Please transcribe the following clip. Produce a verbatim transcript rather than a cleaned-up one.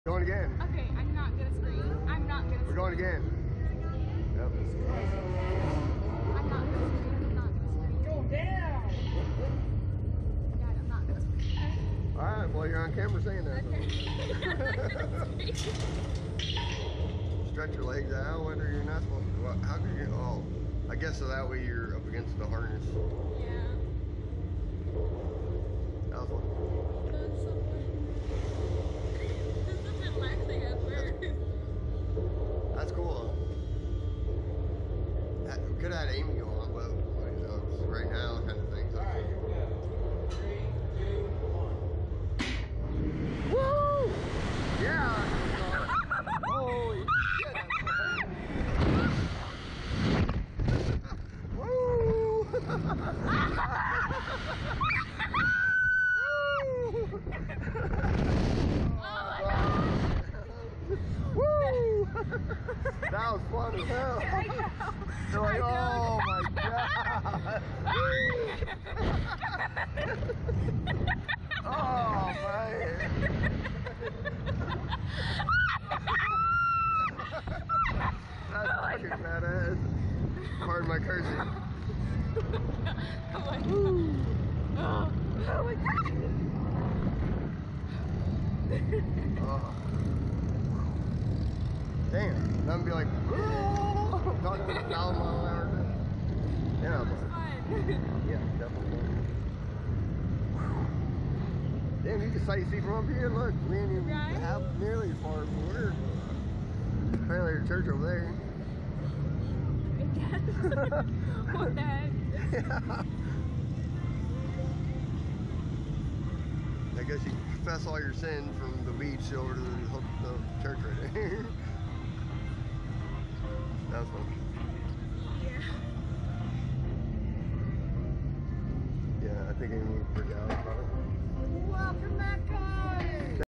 Going again. Okay, I'm not gonna scream. I'm not gonna scream. We're going again. Yep. I'm not gonna scream. I'm not gonna scream. Go down! Dad, I'm not gonna scream. Alright, well you're on camera saying that. Okay. Stretch your legs out, whether you're not supposed to. Well, how could you? Oh, I guess so that way you're up against the harness. Yeah. That was fun. That was so fun. This is relaxing at first. That's cool. That, we could have had Amy go on, but you know, it's right now kind of thing. So. Alright, here we go. Three, two, one. Woo! Yeah! Holy shit! Woo! Woo! That was fun as hell. They're like, oh my god! Oh man! That's fucking badass. Pardon my cursing. Oh my god. Oh, oh my god. Oh. Damn, that'd be like talking a thousand mile an hour. Yeah, It's fun. yeah, definitely. Damn, you can sightsee from up here. Look, we ain't even Right? have nearly as far as we're. Apparently, there's a church over there. I guess. What the heck? Yeah. I guess you confess all your sins from the beach over to the, the church right there. That was fun. Yeah. Yeah, I think Amy would freak out about it. Welcome back, guys!